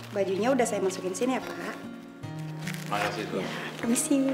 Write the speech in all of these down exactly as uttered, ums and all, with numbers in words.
bajunya udah saya masukin sini ya, Pak. Makasih tuh. Ya, permisi.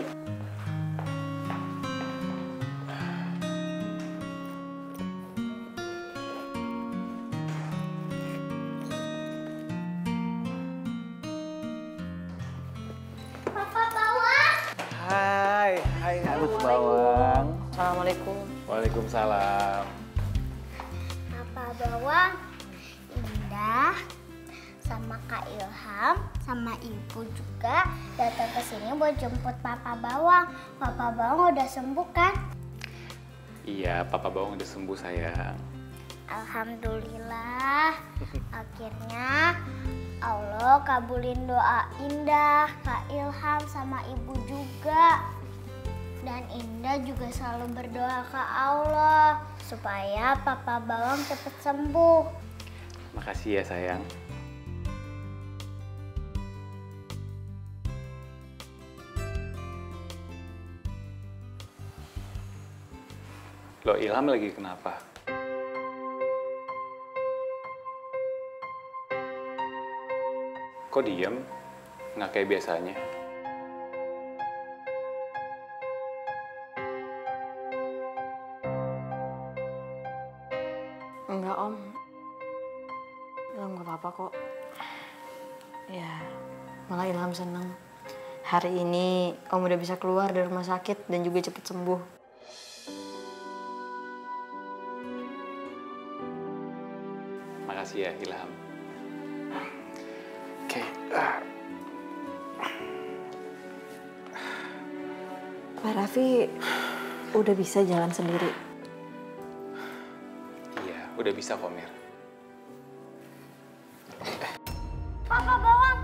Hai, hai Harus Bawang. Assalamualaikum. Waalaikumsalam. Papa Bawang, Indah, sama Kak Ilham, sama Ibu juga datang ke sini buat jemput Papa Bawang. Papa Bawang udah sembuh kan? Iya, Papa Bawang udah sembuh sayang. Alhamdulillah. Akhirnya Allah kabulin doa Indah, Kak Ilham, sama Ibu juga. Dan Indah juga selalu berdoa ke Allah supaya Papa Bawang cepat sembuh. Makasih ya sayang. Loh, Ilham lagi kenapa? Kok diem? Nggak kayak biasanya? Enggak, Om. Ilham nggak apa-apa kok. Ya, malah Ilham seneng. Hari ini Om udah bisa keluar dari rumah sakit dan juga cepet sembuh. Makasih ya, Ilham. Oke. ah. Pak Raffi udah bisa jalan sendiri. Iya, udah bisa kok, Mir. Papa Bawang,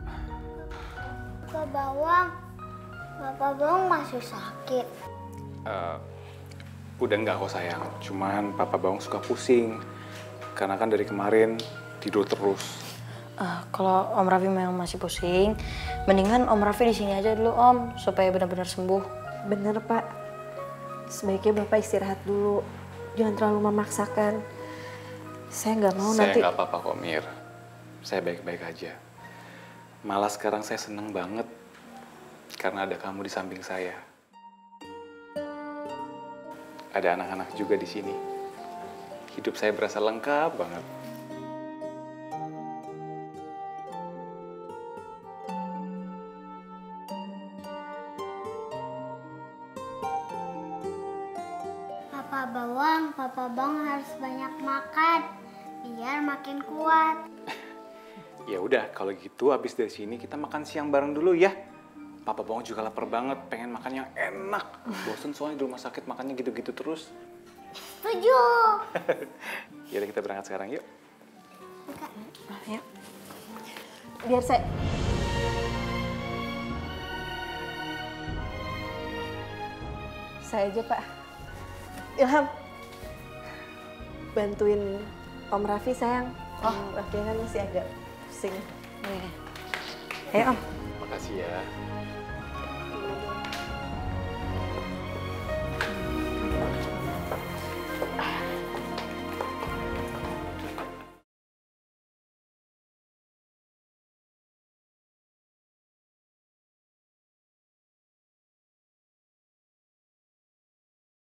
Papa Bawang, Papa Bawang masih sakit. Uh, udah enggak kok sayang, cuman Papa Bawang suka pusing. Karena kan dari kemarin tidur terus. Uh, kalau Om Raffi memang masih pusing, mendingan Om Raffi di sini aja dulu Om, supaya benar-benar sembuh. Bener Pak, sebaiknya Bapak istirahat dulu. Jangan terlalu memaksakan. Saya nggak mau Saya nanti... nggak apa-apa kok, Mir. Saya baik-baik aja. Malah sekarang saya seneng banget karena ada kamu di samping saya. Ada anak-anak juga di sini. Hidup saya berasa lengkap banget. Papa Bawang, Papa Bawang harus banyak makan biar makin kuat. Ya udah, kalau gitu habis dari sini kita makan siang bareng dulu ya. Papa Bawang juga lapar banget, pengen makan yang enak. Bosen soalnya di rumah sakit makannya gitu-gitu terus. Setuju. Yaudah kita berangkat sekarang yuk. Yuk. Biar saya... Saya aja Pak. Ilham, bantuin Om Raffi sayang. Oh. Om Raffi kan masih agak pusing. Ayo Om. Makasih ya.